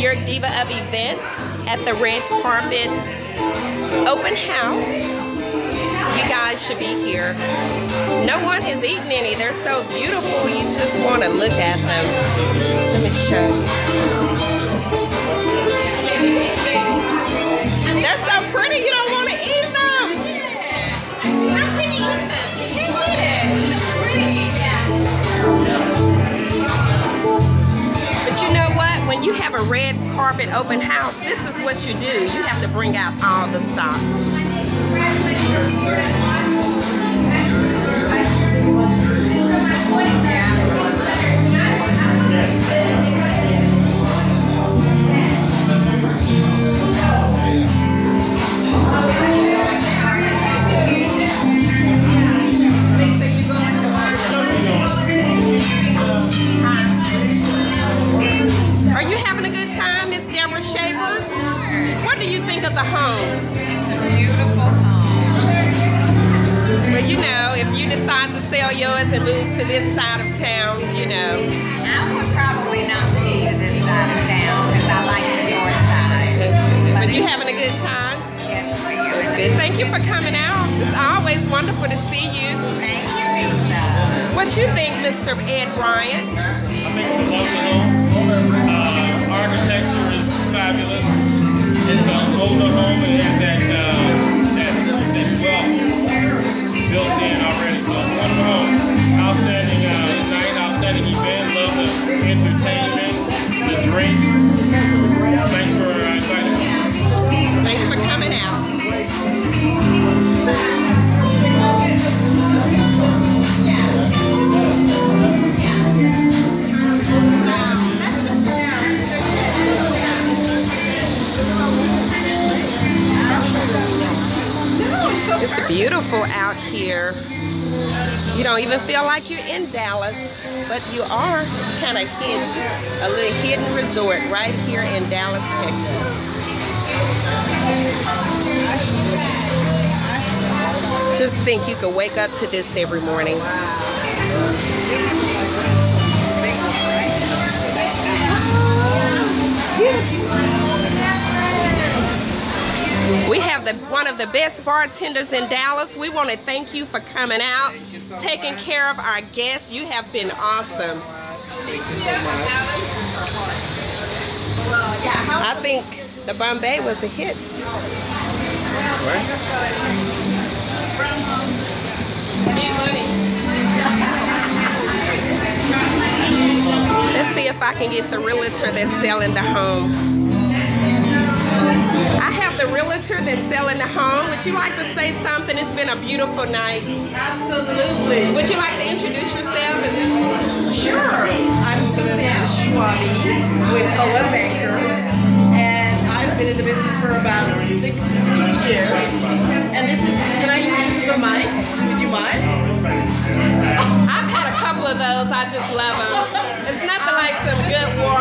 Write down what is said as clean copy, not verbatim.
your diva of events at the red carpet open house. You guys should be here. No one has eaten any. They're so beautiful. You just want to look at them. Let me show you. They're so pretty. You don't want to eat them. How can you eat this? You can't eat it. It's so pretty. But you know what? When you have a red carpet open house, this is what you do. You have to bring out all the stocks. Are you having a good time, Miss Deborah Shaver? What do you think of the home? It's a beautiful home. Well, you know, if you decide to sell yours and move to this side of town, you know. I would probably not move to this side of town because I like the north side. But you having a good time? Yes, we are. That's good. Thank you for coming out. It's always wonderful to see you. Thank you, Lisa. What you think, Mr. Ed Bryant? I think it's a lovely home. Architecture is fabulous. It's an older home and has that wealth built in already. So wonderful home. Outstanding night, outstanding event. Love the entertainment, the drinks. Thanks for inviting me. Thanks for coming out. It's beautiful out here. You don't even feel like you're in Dallas, but you are. It's kind of hidden. A little hidden resort right here in Dallas, Texas. Just think you could wake up to this every morning. Yes. We have one of the best bartenders in Dallas. We want to thank you for coming out, taking care of our guests. You have been awesome. I think the Bombay was a hit. Let's see if I can get the realtor that's selling the home. I have the realtor that's selling the home. Would you like to say something? It's been a beautiful night. Absolutely. Would you like to introduce yourself? Sure. I'm Suzanna Schwabe with Coa Banker, and I've been in the business for about 60 years. And this is, can I use this as a mic? Would you mind? I've had a couple of those. I just love them. It's nothing like some good water.